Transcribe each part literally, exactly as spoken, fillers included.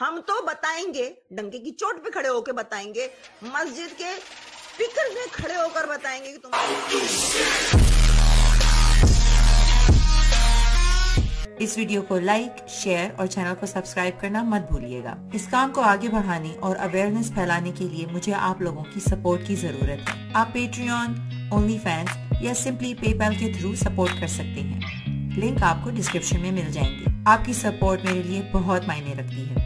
हम तो बताएंगे, डंके की चोट पे खड़े होकर बताएंगे, मस्जिद के स्पीकर में खड़े होकर बताएंगे कि तुम। इस वीडियो को लाइक, शेयर और चैनल को सब्सक्राइब करना मत भूलिएगा। इस काम को आगे बढ़ाने और अवेयरनेस फैलाने के लिए मुझे आप लोगों की सपोर्ट की जरूरत है। आप पेट्रियन, ओनली फैंस या सिंपली पेपैल के थ्रू सपोर्ट कर सकते हैं। लिंक आपको डिस्क्रिप्शन में मिल जाएंगे। आपकी सपोर्ट मेरे लिए बहुत मायने रखती है।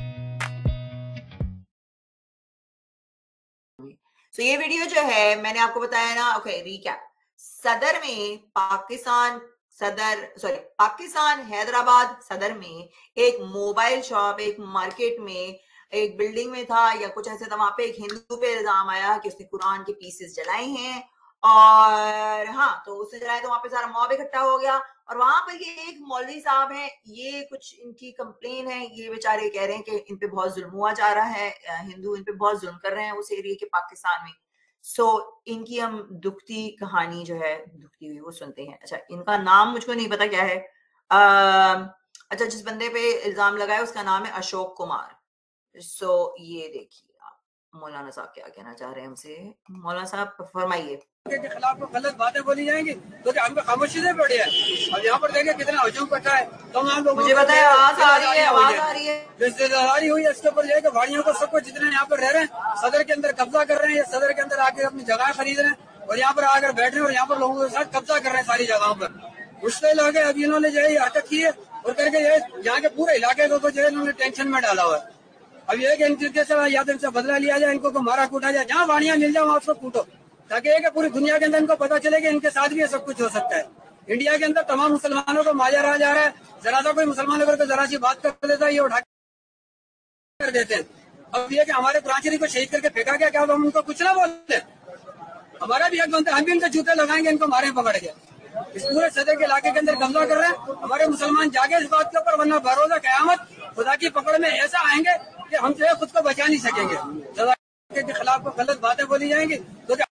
तो ये वीडियो जो है मैंने आपको बताया ना, ओके रिकैप। सदर में पाकिस्तान सदर सॉरी पाकिस्तान हैदराबाद सदर में एक मोबाइल शॉप, एक मार्केट में, एक बिल्डिंग में था या कुछ ऐसे था। वहां पे एक हिंदू पे इल्जाम आया कि उसने कुरान के पीसेस जलाए हैं, और हाँ तो उसने जलाए तो वहां पे सारा मॉब इकट्ठा हो गया। और वहां पर ये एक मौलवी साहब हैं, ये कुछ इनकी कंप्लेन है, ये बेचारे कह रहे हैं कि इन पे बहुत जुल्म हुआ जा रहा है, हिंदू इन पे बहुत जुल्म कर रहे हैं उस एरिया के पाकिस्तान में। सो so, इनकी हम दुखती कहानी जो है दुखती हुई वो सुनते हैं। अच्छा, इनका नाम मुझको नहीं पता क्या है। आ, अच्छा, जिस बंदे पे इल्जाम लगाया उसका नाम है अशोक कुमार। सो so, ये देखिए आप मौलाना साहब क्या कहना चाह रहे हैं हमसे। मौलाना साहब फरमाइए। के खिलाफ गलत बातें बोली जाएंगी तो क्या हमको खामोशी से पड़ी है। अब यहाँ पर देखें कितना हजूम पट्टा है। तमाम लोगों मुझे बताए आवाज आ रही है, आवाज आ रही है। रिश्तेदारी हुई है इसके ऊपर जो गाड़ियों को सबको जितने यहाँ पर रह रहे हैं सदर के अंदर कब्जा कर रहे हैं, सदर के अंदर आके अपनी जगह खरीद रहे हैं और यहाँ पर आकर बैठ रहे हैं और यहाँ पर लोगों के साथ कब्जा कर रहे हैं सारी जगहों पर। उससे लगे अब इन्होंने जो है हरकत की है और करके ये यहाँ के पूरे इलाके को जो है इन्होंने टेंशन में डाला हुआ है। अब ये इनके से या तो इनसे बदला लिया जाए, इनको मारा कूटा जाए, जहाँ वाड़ियाँ मिल जाए वहाँ उसको कूटो, ताकि एक पूरी दुनिया के अंदर इनको पता चले कि इनके साथ भी ये सब कुछ हो सकता है। इंडिया के अंदर तमाम मुसलमानों को मारा रहा जा रहा है। जरा सा कोई मुसलमान अगर जरा सी बात कर देता है ये उठा कर देते हैं। अब ये कि हमारे कुरान शरीफ को शहीद करके फेंका गया, क्या हम उनको कुछ ना बोलते? हमारा भी हक बनता है, हम भी इनके जूते लगाएंगे, इनको मारे पकड़ के। इस पूरे सदर के इलाके के अंदर कब्जा कर रहे हैं। हमारे मुसलमान जागे इस बात के ऊपर, वरना बरोज़ा क़यामत खुदा की पकड़ में ऐसा आएंगे कि हम जो है खुद को बचा नहीं सकेंगे। के खिलाफ को गलत बातें बोली जाएंगी तो क्या?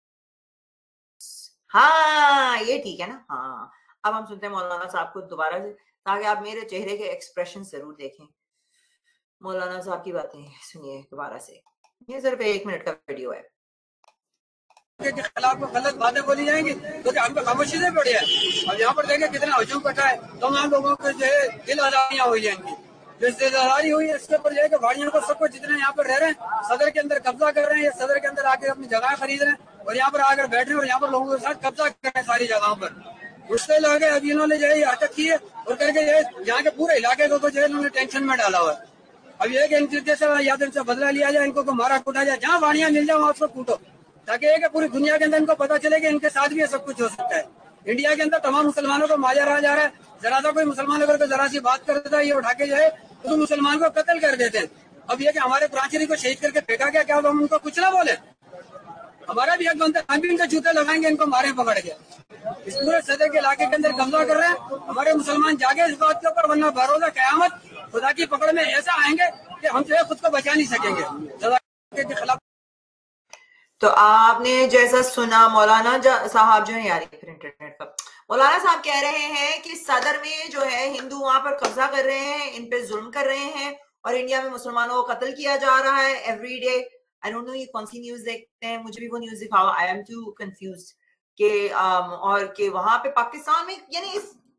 हाँ ये ठीक है ना। हाँ अब हम सुनते हैं मौलाना साहब को दोबारा से, ताकि आप मेरे चेहरे के एक्सप्रेशन जरूर देखें। मौलाना साहब की बातें सुनिए दोबारा से। ये सिर्फ एक मिनट का वीडियो है। के खिलाफ को गलत बातें बोली जाएंगी तो क्या हमको खामोशी से पड़ी है। अब यहाँ पर देखें कितना हजूम पट्टा है। तमाम लोगों को जो है दिल आजादियाँ हुई है, इनकी रिश्तेदारी हुई है इसके ऊपर जो है गाड़ियों को सबको जितने यहाँ पर रह रहे हैं सदर के अंदर कब्जा कर रहे हैं, सदर के अंदर आके अपनी जगह खरीद रहे हैं और यहाँ पर आकर बैठ रहे हैं और यहाँ पर लोगों के साथ कब्जा कर रहे हैं सारी जगहों पर। उससे लगे अब इन्होंने जो है हरकत की है और करके जो है यहाँ के पूरे इलाके को जो है इन्होंने टेंशन में डाला हुआ है। अब ये इनके से या तो इनसे बदला लिया जाए, इनको मारा कूटा जाए, जहाँ वाड़ियाँ मिल जाए वहाँ उसको कूटो, ताकि एक पूरी दुनिया के अंदर इनको पता चले कि इनके साथ भी ये सब कुछ हो सकता है। इंडिया के अंदर तमाम मुसलमानों को मारा रहा जा रहा है। जरा सा कोई मुसलमान अगर जरा सी बात कर देता है ये उठा के जो है तो मुसलमान को कत्ल कर देते हैं। अब ये कि हमारे कुरान शरीफ को शहीद करके फेंका गया, क्या हम उनको कुछ ना बोले? हमारा भी हक बनता है, हम भी इनके जूते लगाएंगे, इनको मारे पकड़ के। इस पूरे सदर के इलाके के अंदर कब्जा कर रहे हैं। हमारे मुसलमान जागे इस बात के ऊपर, वरना बरोज़ा क़यामत खुदा की पकड़ में ऐसा आएंगे कि हम जो है खुद को बचा नहीं सकेंगे। के खिलाफ तो आपने जैसा सुना मौलाना साहब जो है, यार फिर इंटरनेट का, मौलाना साहब कह रहे हैं कि सदर में जो है हिंदू वहां पर कब्जा कर रहे हैं, इन पे जुल्म कर रहे हैं और इंडिया में मुसलमानों को कत्ल किया जा रहा है every day. I don't know ये कौन सी न्यूज देखते हैं, मुझे भी वो न्यूज दिखाओ। आई एम टू कंफ्यूज्ड के और के वहां पे पाकिस्तान में यानी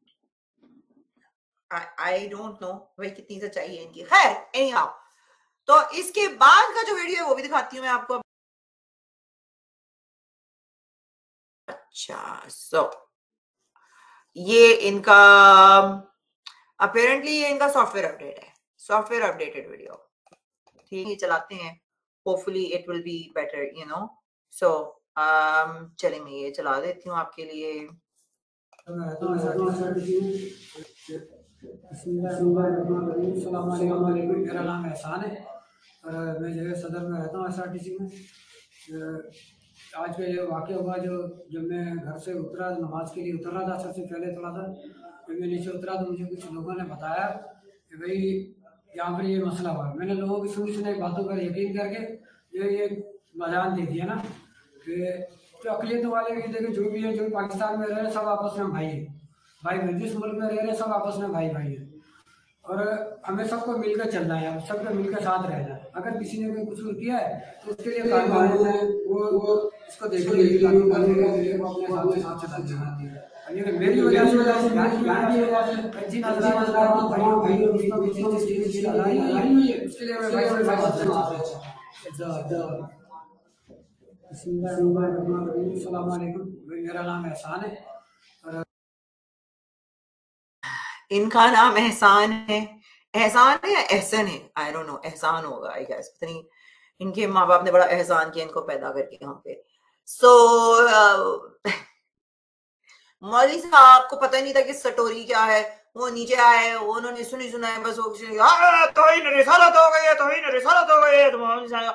आई डोंट नो भाई कितनी सच्चाई है इनकी। खैर एनीहाउ, तो इसके बाद का जो वीडियो है वो भी दिखाती हूँ मैं आपको। अच्छा सो so, ये इनका अपेरेंटली ये इनका सॉफ्टवेयर अपडेट है, सॉफ्टवेयर अपडेटेड वीडियो। ठीक है चलाते हैं, hopefully it will be better you know. So चलिए मैं ये चला देती हूँ आपके लिए। मेरा नाम एहसान है और मैं जो है सदर में रहता हूँ एस आर टी सी में। आज का ये वाक़या हुआ, जो जब मैं घर से उतरा नमाज के लिए उतर रहा था, सबसे पहले थोड़ा सा जब मैं नीचे उतरा तो मुझे कुछ लोगों ने बताया कि भाई यहाँ पर ये मसला हुआ। मैंने लोगों की सुनी सुनाई बातों पर यकीन करके जो ये बयान दे दिया ना कि जो अकलियत वाले भी देखे जो भी है, जो पाकिस्तान में रह रहे सब आपस में भाई है, भाई भाई जिस मुल्क में रह रहे सब आपस में भाई भाई है। और हमें सबको मिलकर चलना है, सबको मिलकर साथ रहना है। अगर किसी ने कोई कुछ किया है तो उसके लिए कानून है, वो वो इसको देखेंगे कि कानून करने वो अपने साथ साथ चला देगा। अगर मेरी वजह से जिन हज़रात भाइयों भाइयों दोस्तों की चीज़ लड़ाई हुई है उसके लिए मैं भाई से अस्सलाम वालेकुम। मेरा नाम एहसान है और इनका नाम एहसान है। एहसान है या एहसन है, आई डोंट नो, एहसान होगा आई गेस। पता नहीं, इनके माँ बाप ने बड़ा एहसान किया इनको पैदा करके यहाँ पे। सो so, मौलवी साहब को पता नहीं था कि स्टोरी क्या है। वो नीचे आए, उन्होंने सुनी सुनाई बस वो तौहीन रिसालत हो गई है, तौहीन रिसालत हो गई है। तो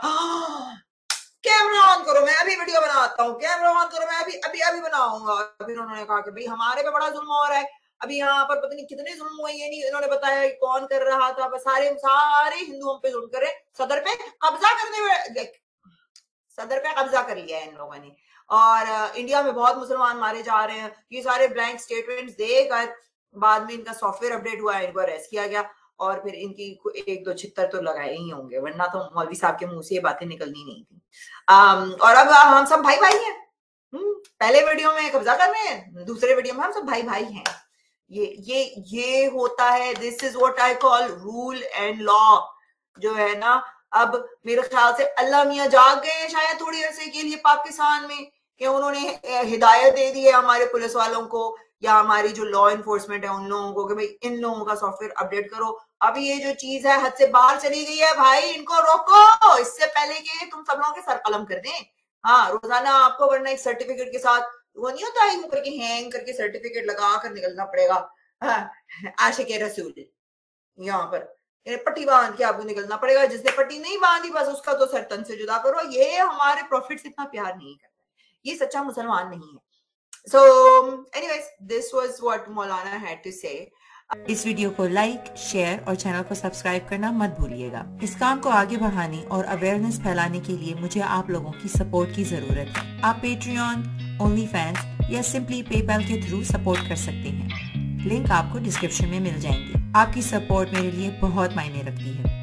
कैमरा ऑन करो, मैं अभी वीडियो बनाता हूँ, कैमरा ऑन करो, मैं अभी अभी अभी बनाऊंगा। फिर उन्होंने कहा कि भाई हमारे पे बड़ा जुल्म हो रहा है, अभी यहाँ पर पता नहीं कितने जुल्म हुए, ये नहीं इन्होंने बताया कि कौन कर रहा था। बस सारे सारे हिंदुओं पे जुल्म करे, सदर पे कब्जा करने में, सदर पे कब्जा कर लिया है इन लोगों ने। और इंडिया में बहुत मुसलमान मारे जा रहे हैं। ये सारे ब्लैंक स्टेटमेंट्स देकर बाद में इनका सॉफ्टवेयर अपडेट हुआ, इनको अरेस्ट किया गया और फिर इनकी एक दो छितर तो लगाए ही होंगे, वरना तो मौलवी साहब के मुंह से ये बातें निकलनी नहीं थी। um, और अब हम सब भाई भाई हैं। पहले वीडियो में कब्जा कर रहे हैं, दूसरे वीडियो में हम सब भाई भाई हैं। ये ये ये होता है, this is what I call rule and law, जो है ना। अब मेरे ख्याल से अल्लाह मियां जाग गए हैं शायद थोड़ी अरसे के लिए पाकिस्तान में, कि उन्होंने हिदायत दे दी है हमारे पुलिस वालों को या हमारी जो लॉ इन्फोर्समेंट है उन लोगों को कि भाई इन लोगों का सॉफ्टवेयर अपडेट करो। अभी ये जो चीज है हद से बाहर चली गई है भाई, इनको रोको इससे पहले कि तुम सब लोगों के सर कलम कर दें। हाँ, रोजाना आपको वरना एक सर्टिफिकेट के साथ वो नहीं होता है करके हैंग करके सर्टिफिकेट लगा कर निकलना पड़ेगा। हाँ, आशिक रसूल यहाँ पर पट्टी बांध के आपको निकलना पड़ेगा, जिसने पट्टी नहीं बांधी बस उसका तो सर तन से जुदा करो। ये हमारे प्रॉफिट से इतना प्यार नहीं करता, ये सच्चा मुसलमान नहीं है। So, anyways, this was what Maulana had to say. इस वीडियो को लाइक, शेयर और चैनल को सब्सक्राइब करना मत भूलिएगा। इस काम को आगे बढ़ाने और अवेयरनेस फैलाने के लिए मुझे आप लोगों की सपोर्ट की जरूरत है। आप पेट्रियन, ओनली फैंस या सिंपली पेपैल के थ्रू सपोर्ट कर सकते हैं। लिंक आपको डिस्क्रिप्शन में मिल जाएंगे। आपकी सपोर्ट मेरे लिए बहुत मायने रखती है।